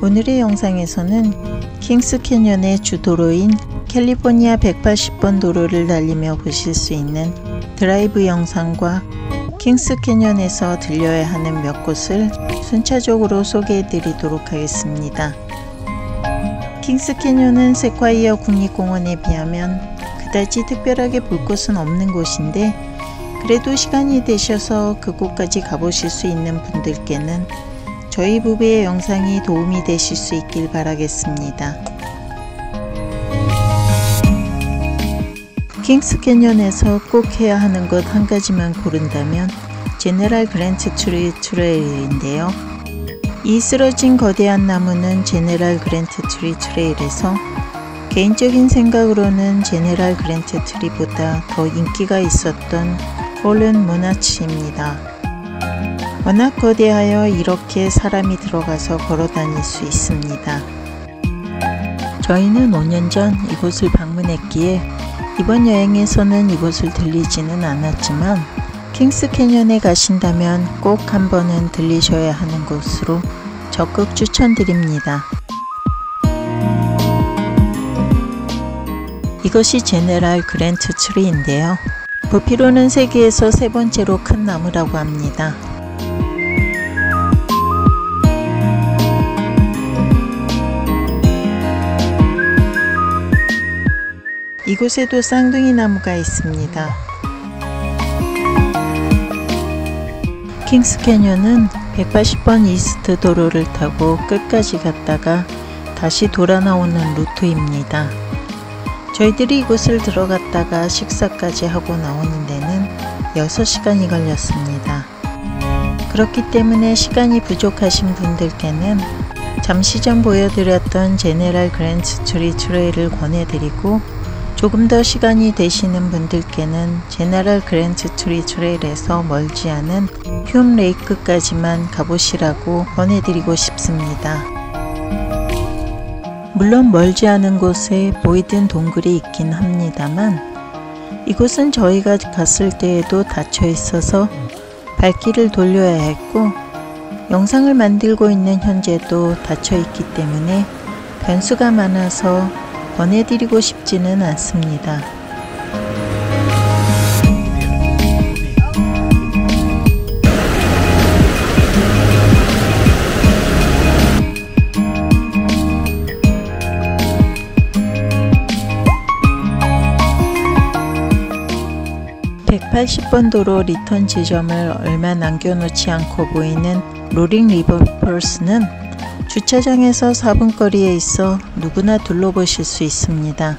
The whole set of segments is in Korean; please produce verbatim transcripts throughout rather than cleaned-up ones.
오늘의 영상에서는 킹스 캐년의 주도로인 캘리포니아 백팔십 번 도로를 달리며 보실 수 있는 드라이브 영상과 킹스 캐년에서 들려야 하는 몇 곳을 순차적으로 소개해 드리도록 하겠습니다. 킹스 캐년은 세콰이어 국립공원에 비하면 그다지 특별하게 볼 곳은 없는 곳인데, 그래도 시간이 되셔서 그곳까지 가보실 수 있는 분들께는 저희 부부의 영상이 도움이 되실 수 있길 바라겠습니다. 킹스 캐년에서 꼭 해야 하는 것 한 가지만 고른다면 제네럴 그랜트 트리 트레일인데요. 이 쓰러진 거대한 나무는 제네럴 그랜트 트리 트레일에서 개인적인 생각으로는 제네럴 그랜트 트리보다 더 인기가 있었던 폴른 모나치입니다. 워낙 거대하여 이렇게 사람이 들어가서 걸어 다닐 수 있습니다. 저희는 오 년 전 이곳을 방문했기에 이번 여행에서는 이곳을 들리지는 않았지만, 킹스 캐년에 가신다면 꼭 한 번은 들리셔야 하는 곳으로 적극 추천드립니다. 이것이 제네럴 그랜트 트리인데요. 부피로는 세계에서 세 번째로 큰 나무라고 합니다. 이곳에도 쌍둥이 나무가 있습니다. 킹스 캐년은 백팔십 번 이스트 도로를 타고 끝까지 갔다가 다시 돌아 나오는 루트입니다. 저희들이 이곳을 들어갔다가 식사까지 하고 나오는 데는 여섯 시간이 걸렸습니다. 그렇기 때문에 시간이 부족하신 분들께는 잠시 전 보여드렸던 제네럴 그랜트 트리 트레일을 권해드리고, 조금 더 시간이 되시는 분들께는 제네럴 그랜트 트리 트레일에서 멀지 않은 흉 레이크까지만 가보시라고 권해드리고 싶습니다. 물론 멀지 않은 곳에 보이든 동굴이 있긴 합니다만, 이곳은 저희가 갔을 때에도 닫혀 있어서 발길을 돌려야 했고, 영상을 만들고 있는 현재도 닫혀 있기 때문에 변수가 많아서 권해드리고 싶지는 않습니다. 백팔십 번 도로 리턴 지점을 얼마 남겨놓지 않고 보이는 로링 리버 펄스는 주차장에서 사 분 거리에 있어 누구나 둘러보실 수 있습니다.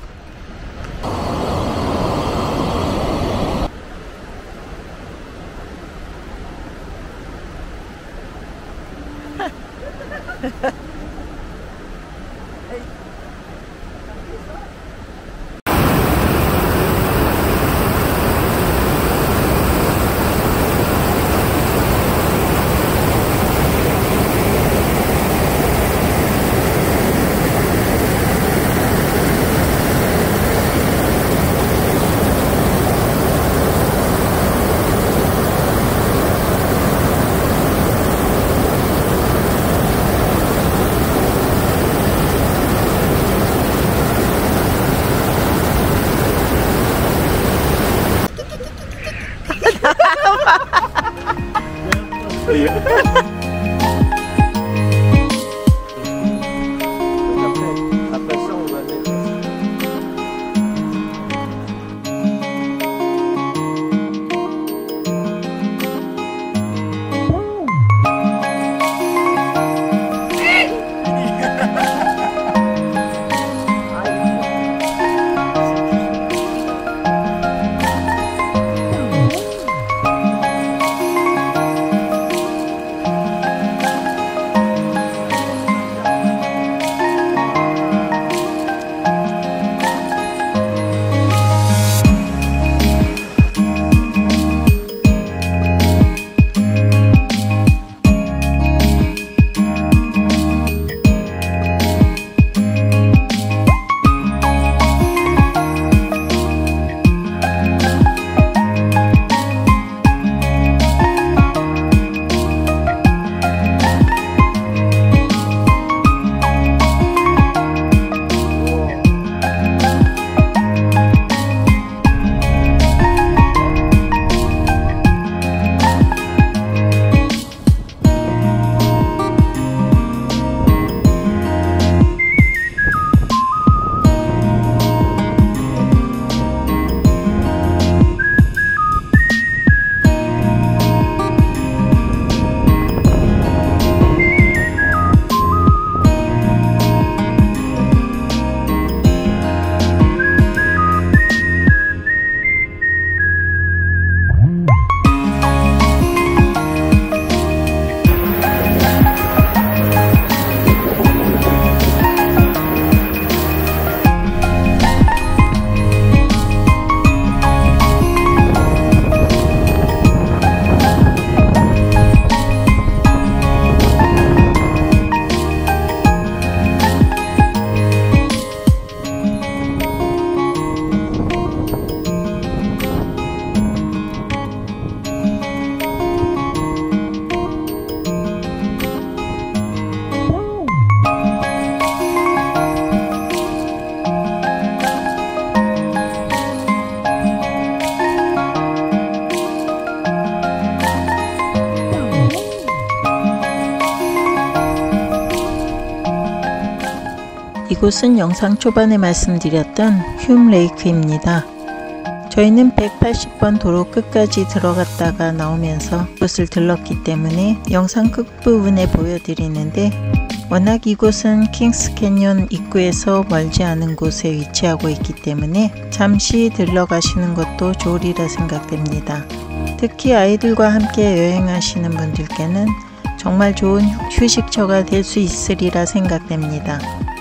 이곳은 영상 초반에 말씀드렸던 흉 레이크입니다. 저희는 백팔십 번 도로 끝까지 들어갔다가 나오면서 이곳을 들렀기 때문에 영상 끝부분에 보여드리는데, 워낙 이곳은 킹스 캐년 입구에서 멀지 않은 곳에 위치하고 있기 때문에 잠시 들러가시는 것도 좋으리라 생각됩니다. 특히 아이들과 함께 여행하시는 분들께는 정말 좋은 휴식처가 될 수 있으리라 생각됩니다.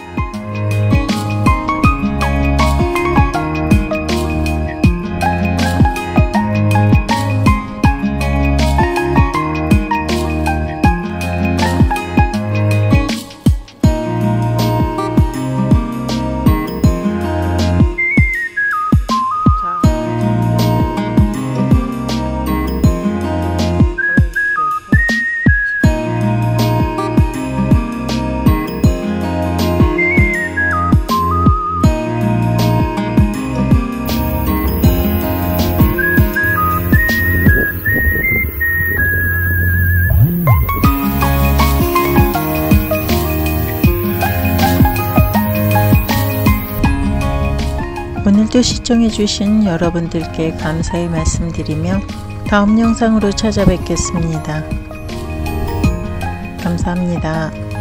오늘도 시청해주신 여러분들께 감사의 말씀드리며 다음 영상으로 찾아뵙겠습니다. 감사합니다.